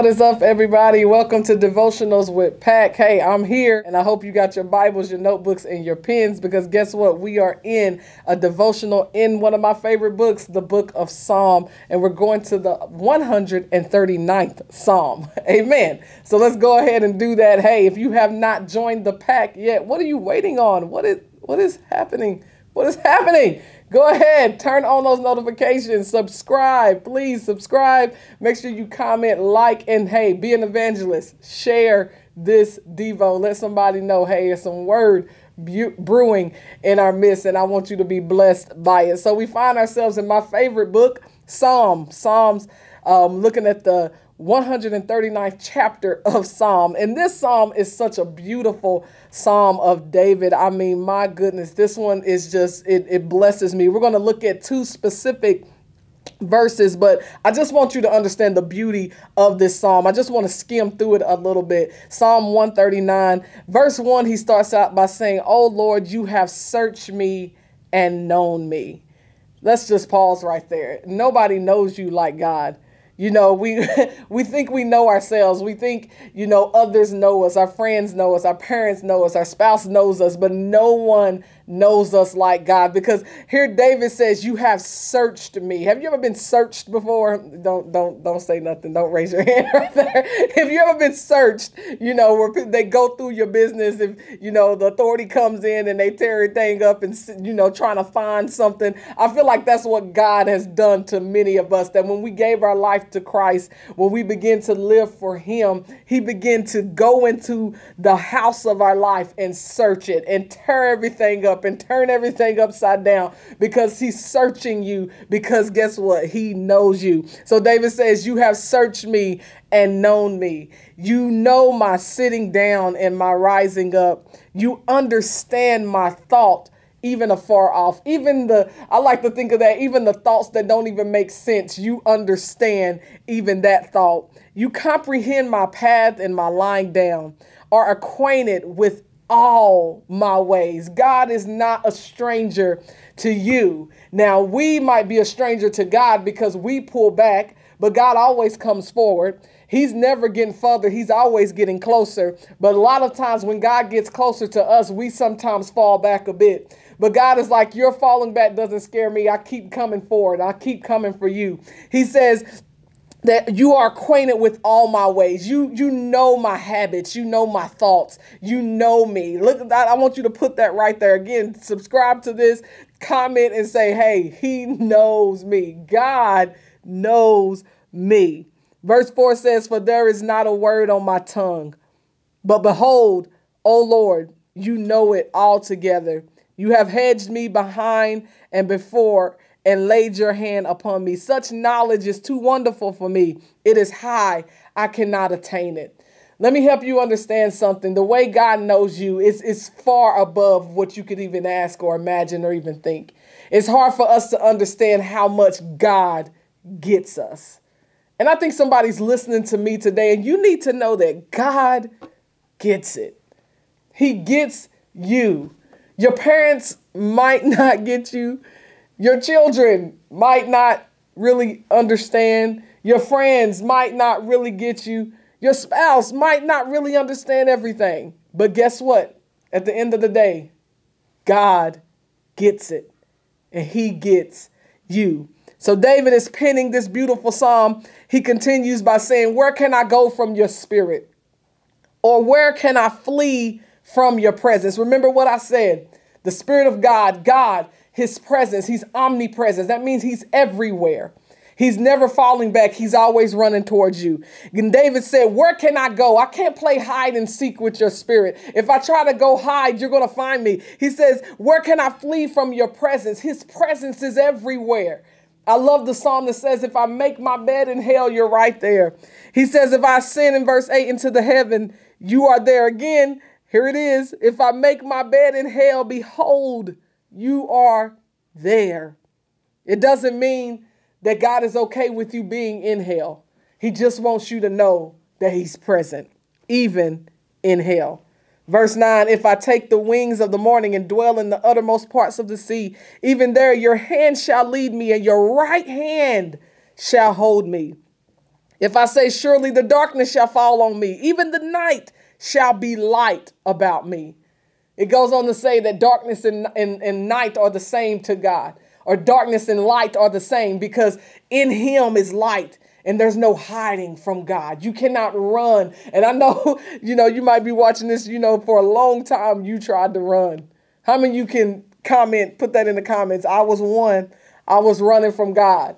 What is up, everybody? Welcome to Devotionals with PAK. Hey, I'm here, and I hope you got your Bibles, your notebooks, and your pens, because guess what? We are in a devotional in one of my favorite books, the book of Psalm, and we're going to the 139th Psalm. Amen. So let's go ahead and do that. Hey, if you have not joined the PAK yet, what are you waiting on? What is happening? What is happening? Go ahead, turn on those notifications, subscribe, please subscribe. Make sure you comment, like, and hey, be an evangelist. Share this Devo. Let somebody know, hey, there's some word brewing in our midst, and I want you to be blessed by it. So we find ourselves in my favorite book, Psalms, looking at the 139th chapter of Psalm. And this Psalm is such a beautiful Psalm of David. I mean, my goodness, this one is just, it blesses me. We're going to look at two specific verses, but I just want you to understand the beauty of this Psalm. I just want to skim through it a little bit. Psalm 139, verse 1, he starts out by saying, "Oh Lord, you have searched me and known me." Let's just pause right there. Nobody knows you like God. You know, we think we know ourselves. We think, others know us. Our friends know us. Our parents know us. Our spouse knows us. But no one knows us like God. Because here David says, "You have searched me." Have you ever been searched before? Don't say nothing. Don't raise your hand right there. If you ever been searched, where they go through your business, if, the authority comes in and they tear everything up and, trying to find something. I feel like that's what God has done to many of us, that when we gave our life to Christ, when we begin to live for him, he began to go into the house of our life and search it and tear everything up and turn everything upside down, because he's searching you, because guess what? He knows you. So David says, "You have searched me and known me. You know my sitting down and my rising up. You understand my thought even afar off." I like to think of that, even the thoughts that don't even make sense, you understand even that thought. "You comprehend my path and my lying down, are acquainted with all my ways." God is not a stranger to you. Now, we might be a stranger to God because we pull back, but God always comes forward. He's never getting further. He's always getting closer. But a lot of times when God gets closer to us, we sometimes fall back a bit. But God is like, your falling back doesn't scare me. I keep coming forward. I keep coming for you. He says that you are acquainted with all my ways. You know my habits. You know my thoughts. You know me. Look at that. I want you to put that right there. Again, subscribe to this, comment, and say, hey, he knows me. God knows me. Verse 4 says, "For there is not a word on my tongue, but behold, O Lord, you know it altogether. You have hedged me behind and before and laid your hand upon me. Such knowledge is too wonderful for me. It is high. I cannot attain it." Let me help you understand something. The way God knows you is far above what you could even ask or imagine or even think. It's hard for us to understand how much God gets us. And I think somebody's listening to me today, and you need to know that God gets it. He gets you. Your parents might not get you. Your children might not really understand. Your friends might not really get you. Your spouse might not really understand everything. But guess what? At the end of the day, God gets it, and he gets you. So David is penning this beautiful psalm. He continues by saying, "Where can I go from your spirit? Or where can I flee from your presence?" Remember what I said. The Spirit of God, his presence, he's omnipresent. That means he's everywhere. He's never falling back. He's always running towards you. And David said, "Where can I go? I can't play hide and seek with your spirit. If I try to go hide, you're going to find me." He says, "Where can I flee from your presence?" His presence is everywhere. I love the psalm that says, "If I make my bed in hell, you're right there." He says, "If I ascend," in verse 8, "into the heaven, you are there." Again, here it is. "If I make my bed in hell, behold, you are there." It doesn't mean that God is okay with you being in hell. He just wants you to know that he's present, even in hell. Verse 9, "If I take the wings of the morning and dwell in the uttermost parts of the sea, even there your hand shall lead me, and your right hand shall hold me. If I say, surely the darkness shall fall on me, even the night shall be light about me. It goes on to say that darkness and night are the same to God, or darkness and light are the same, because in him is light and there's no hiding from God. You cannot run. And I know, you might be watching this, for a long time you tried to run. How many of you can comment, put that in the comments? I was one. I was running from God.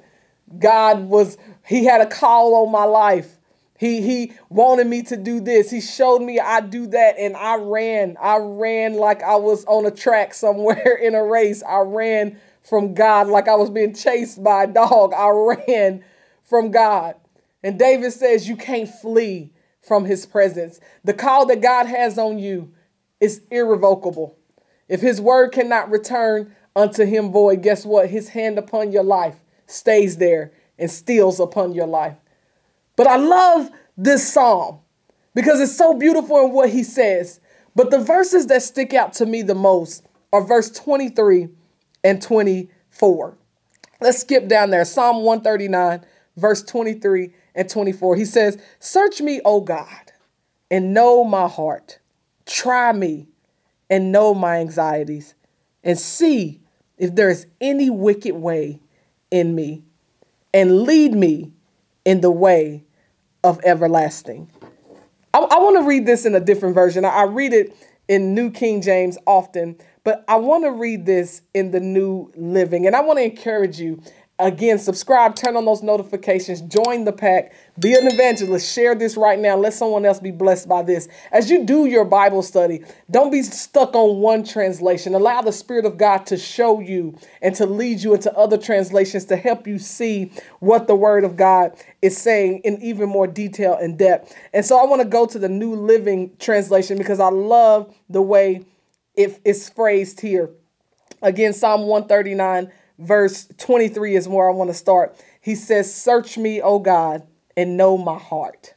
He had a call on my life. He wanted me to do this. He showed me I do that. And I ran like I was on a track somewhere in a race. I ran from God like I was being chased by a dog. I ran from God. And David says you can't flee from his presence. The call that God has on you is irrevocable. If his word cannot return unto him void, guess what? His hand upon your life stays there and steals upon your life. But I love this psalm because it's so beautiful in what he says. But the verses that stick out to me the most are verse 23 and 24. Let's skip down there. Psalm 139, verse 23 and 24. He says, search me, O God, and know my heart. Try me and know my anxieties, and see if there is any wicked way in me, and lead me in the way of everlasting. I want to read this in a different version. I read it in New King James often, but I want to read this in the New Living. And I want to encourage you, again, subscribe, turn on those notifications, join the PAK, be an evangelist, share this right now. Let someone else be blessed by this. As you do your Bible study, don't be stuck on one translation. Allow the Spirit of God to show you and to lead you into other translations to help you see what the Word of God is saying in even more detail and depth. And so I want to go to the New Living Translation because I love the way it's phrased here. Again, Psalm 139, verse 23 is where I want to start. He says, search me, O God, and know my heart.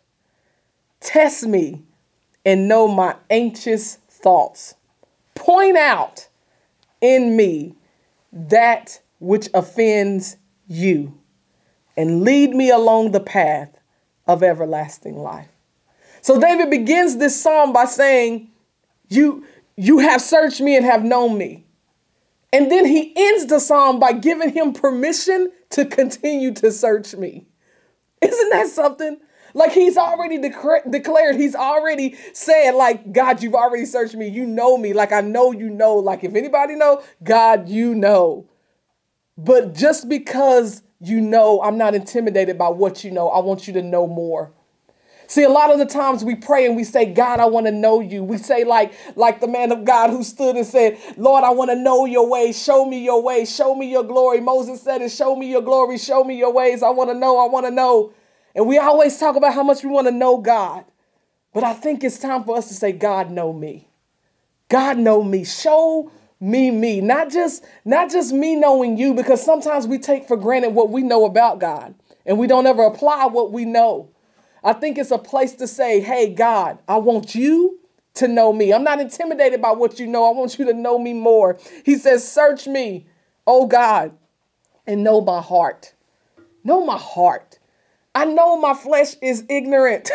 Test me and know my anxious thoughts. Point out in me that which offends you, and lead me along the path of everlasting life. So David begins this psalm by saying, you have searched me and have known me. And then he ends the psalm by giving him permission to continue to search me. Isn't that something? Like he's already declared, he's already said, like, God, you've already searched me. You know me. Like, I know you know. Like, if anybody know, God, you know. But just because you know, I'm not intimidated by what you know. I want you to know more. See, a lot of the times we pray and we say, God, I want to know you. We say like the man of God who stood and said, Lord, I want to know your ways. Show me your ways. Show me your glory. Moses said it. Show me your glory. Show me your ways. I want to know. I want to know. And we always talk about how much we want to know God. But I think it's time for us to say, God, know me. God, know me. Show me. Not just me knowing you, because sometimes we take for granted what we know about God and we don't ever apply what we know. I think it's a place to say, hey, God, I want you to know me. I'm not intimidated by what you know. I want you to know me more. He says, search me, oh God, and know my heart. Know my heart. I know my flesh is ignorant.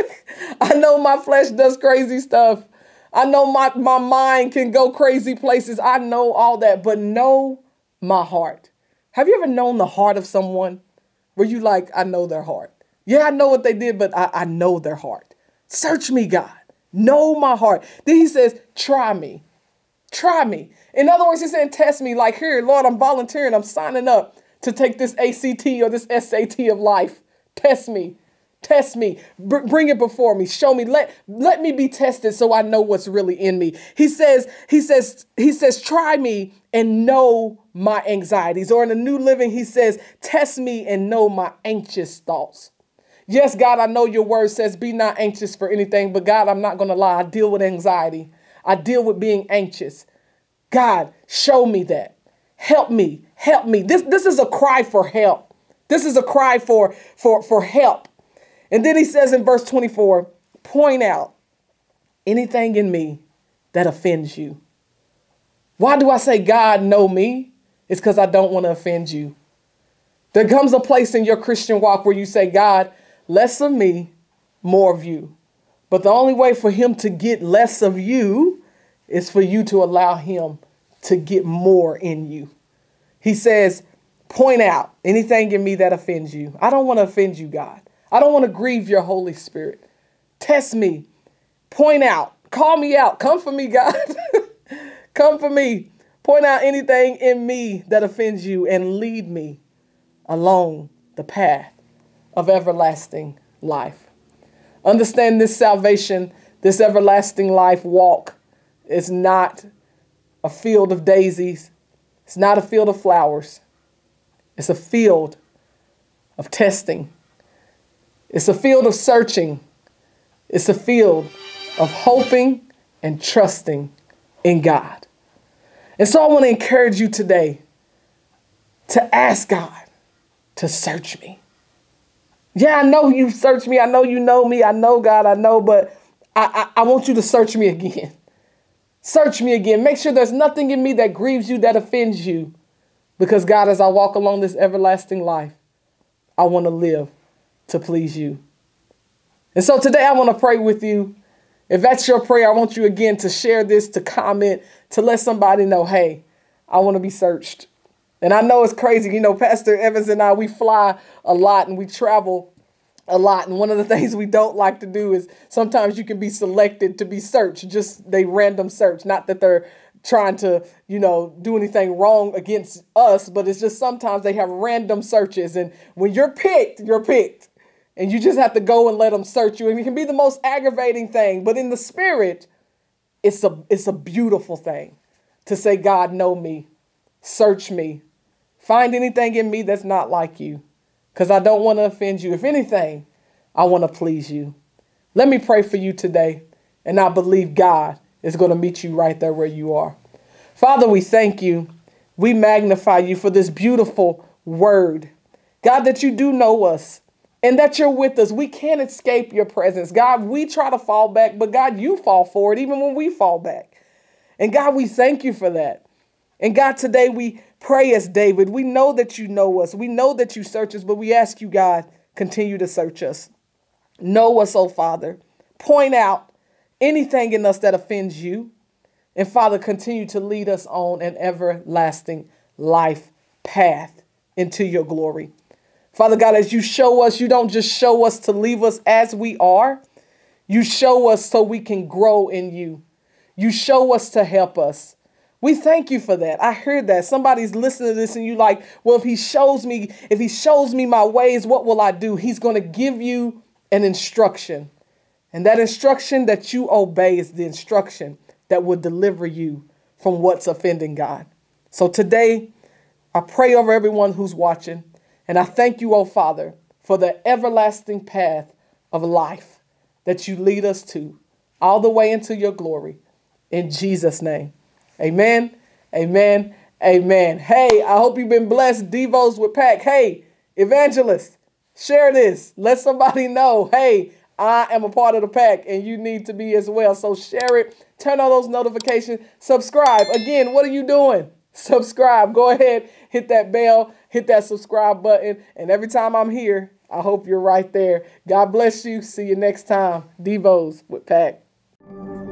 I know my flesh does crazy stuff. I know my mind can go crazy places. I know all that, but know my heart. Have you ever known the heart of someone where you like, I know their heart? Yeah, I know what they did, but I know their heart. Search me, God. Know my heart. Then he says, try me. Try me. In other words, he's saying, test me. Like, here, Lord, I'm volunteering. I'm signing up to take this ACT or this SAT of life. Test me. Test me. Bring it before me. Show me. Let me be tested so I know what's really in me. He says, try me and know my anxieties. Or in the New Living, he says, test me and know my anxious thoughts. Yes, God, I know your word says be not anxious for anything, but God, I'm not going to lie. I deal with anxiety. I deal with being anxious. God, show me that. Help me. Help me. This is a cry for help. This is a cry for help. And then he says in verse 24, point out anything in me that offends you. Why do I say, God, know me? It's because I don't want to offend you. There comes a place in your Christian walk where you say, God, less of me, more of you. But the only way for him to get less of you is for you to allow him to get more in you. He says, point out anything in me that offends you. I don't want to offend you, God. I don't want to grieve your Holy Spirit. Test me. Point out. Call me out. Come for me, God. Come for me. Point out anything in me that offends you and lead me along the path of everlasting life. Understand this salvation, this everlasting life walk is not a field of daisies. It's not a field of flowers. It's a field of testing. It's a field of searching. It's a field of hoping and trusting in God. And so I want to encourage you today to ask God to search me. Yeah, I know you search me. I know you know me. I know, God, I know, but I want you to search me again. Search me again. Make sure there's nothing in me that grieves you, that offends you. Because God, as I walk along this everlasting life, I want to live to please you. And so today I want to pray with you. If that's your prayer, I want you again to share this, to comment, to let somebody know, hey, I want to be searched. And I know it's crazy. You know, Pastor Evans and I, we fly a lot and we travel a lot. And one of the things we don't like to do is sometimes you can be selected to be searched. Just they random search. Not that they're trying to, do anything wrong against us, but it's just sometimes they have random searches. And when you're picked, you're picked. And you just have to go and let them search you. And it can be the most aggravating thing. But in the spirit, it's a beautiful thing to say, God, know me, search me, find anything in me that's not like you, because I don't want to offend you. If anything, I want to please you. Let me pray for you today. And I believe God is going to meet you right there where you are. Father, we thank you. We magnify you for this beautiful word. God, that you do know us. And that you're with us. We can't escape your presence. God, we try to fall back, but God, you fall forward even when we fall back. And God, we thank you for that. And God, today we pray as David. We know that you know us. We know that you search us, but we ask you, God, continue to search us. Know us, oh Father. Point out anything in us that offends you. And Father, continue to lead us on an everlasting life path into your glory. Father God, as you show us, you don't just show us to leave us as we are. You show us so we can grow in you. You show us to help us. We thank you for that. I heard that. Somebody's listening to this and you like, well, if he shows me my ways, what will I do? He's going to give you an instruction. And that instruction that you obey is the instruction that will deliver you from what's offending God. So today, I pray over everyone who's watching. And I thank you, oh Father, for the everlasting path of life that you lead us to all the way into your glory. In Jesus' name, amen, amen, amen. Hey, I hope you've been blessed. Devos with PAK. Hey, evangelist, share this. Let somebody know, hey, I am a part of the PAK and you need to be as well. So share it. Turn on those notifications. Subscribe. Again, what are you doing? Subscribe. Go ahead, hit that bell, hit that subscribe button. And every time I'm here, I hope you're right there. God bless you. See you next time. Devos with PAK.